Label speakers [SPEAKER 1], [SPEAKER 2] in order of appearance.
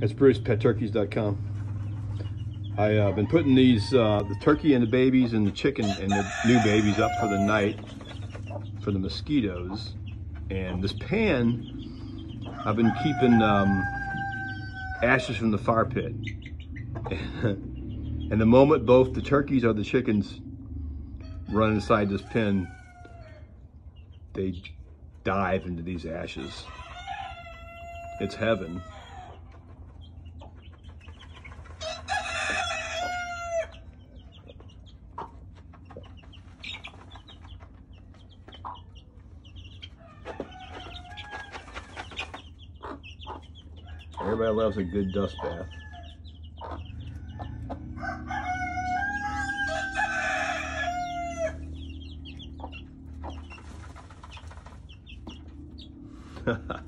[SPEAKER 1] It's BrucePetTurkeys.com. I've been putting these, the turkey and the babies and the chicken and the new babies up for the night for the mosquitoes. And this pan, I've been keeping ashes from the fire pit. And the moment both the turkeys or the chickens run inside this pen, they dive into these ashes. It's heaven. Everybody loves a good dust bath.